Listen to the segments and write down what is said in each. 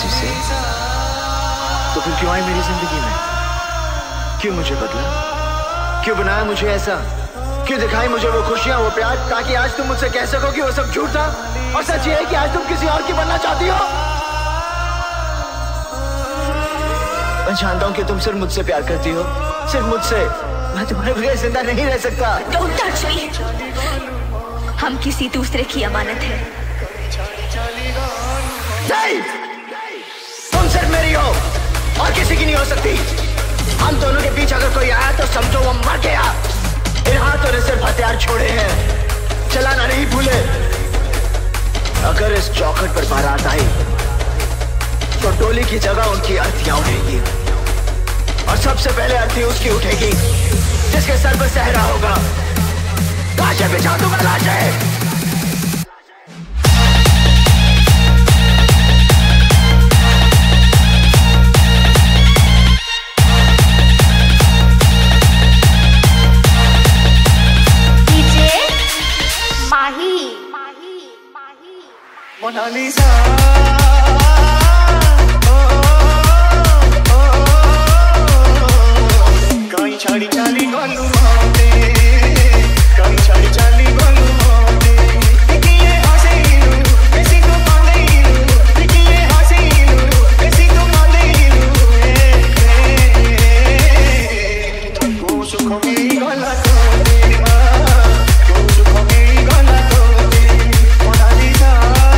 मुझसे, तो फिर क्यों आई मेरी जिंदगी में? क्यों मुझे बदला? क्यों बनाया मुझे ऐसा? क्यों दिखाई मुझे वो खुशियां, वो प्यार, ताकि आज तुम मुझसे कह सको कि वो सब झूठ था और सच ये है कि आज तुम किसी और की बनना चाहती हो? मैं जानता हूं कि तुम सिर्फ मुझसे प्यार करती हो, सिर्फ मुझसे। मैं तुम्हारे बगैर जिंदा नहीं रह सकता। Don't touch me. हम किसी दूसरे की अमानत है। नहीं, तुम सिर्फ मेरी हो और किसी की नहीं हो सकती। हम दोनों के बीच अगर कोई आया तो समझो वो मर गया। इन हाथों ने सिर्फ हथियार छोड़े हैं, चलाना नहीं भूले। अगर इस चौखट पर बारात आई तो डोली की जगह उनकी अर्थियां उठेगी, और सबसे पहले अर्थी उसकी उठेगी जिसके सर पर सहरा होगा। लाशें बिछा दूंगा, लाशें। मोनालिसा कहीं छाड़ी चाली गलू होते, कहीं छाड़ी चाली गलू होते। देखिए हसीलू ऐसी तो मानेलू, देखिए हसीलू ऐसी तो मानेलू। को सुख मेरी गलत होते, को सुख मेरी गलत होते। मोनालिसा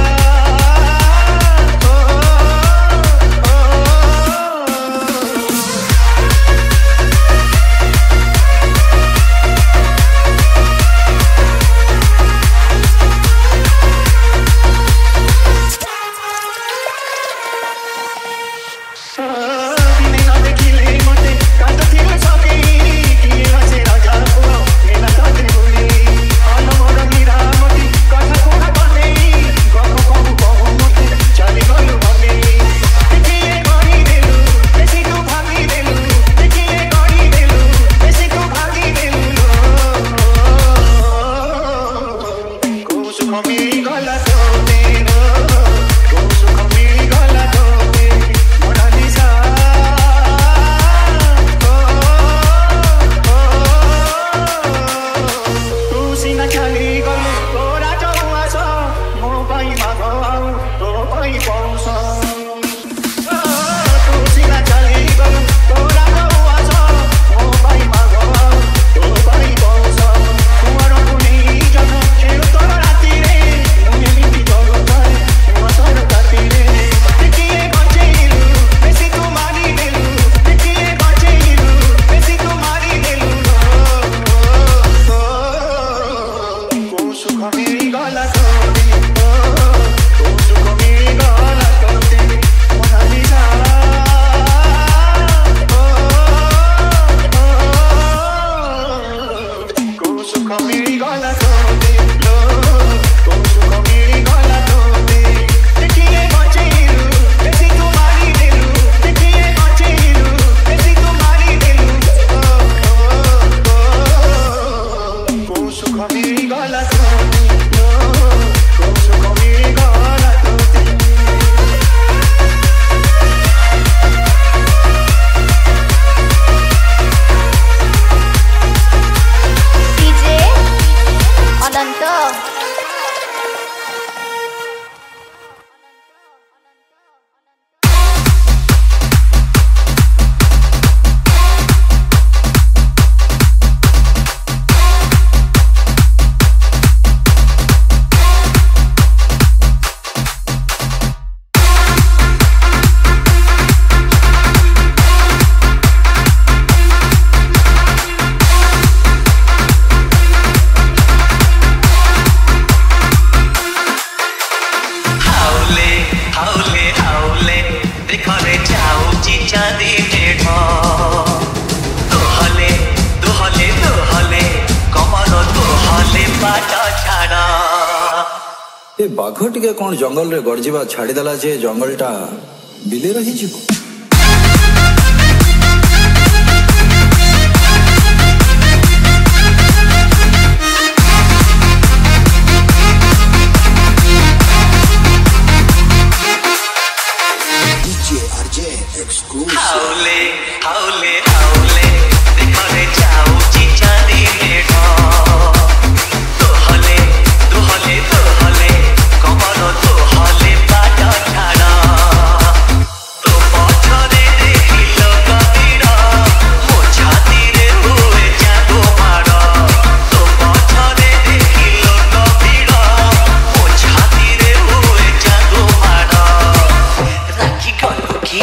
ए बाघ टिके कौन जंगल रे गड़जिबा छाड़ीदेला जे जंगलटा बिले रही जीव। हाउले हाउले हाउले देखरे जाऊची चांदी मेढ तोहले तोहले तोहले कमर तोहले बाट ठाड़ तो पछरे देखिल कबीर मो छाती रे हुए जादू माड़ तो पछरे देखिल कबीर मो छाती रे हुए जादू माड़ राखी गलु की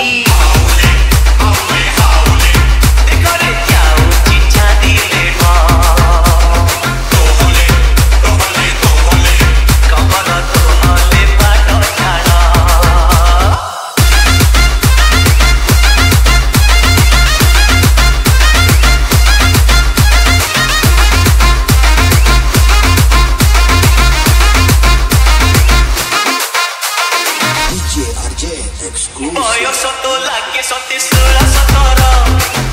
बयस तो लागे 17 16 17